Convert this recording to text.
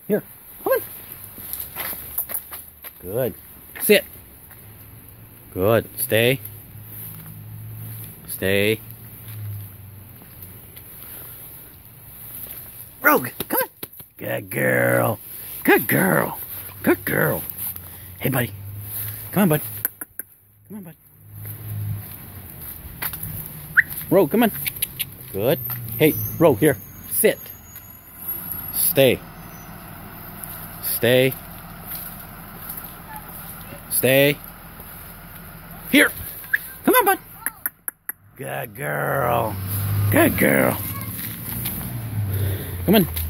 Here. Come on. Good. Sit. Good. Stay. Stay. Rogue, come on. Good girl. Good girl. Good girl. Hey, buddy. Come on, bud. Come on, bud. Rogue, come on. Good. Hey, Rogue, here. Sit. Stay. Stay. Stay. Here. Come on, bud. Good girl. Good girl. Come on.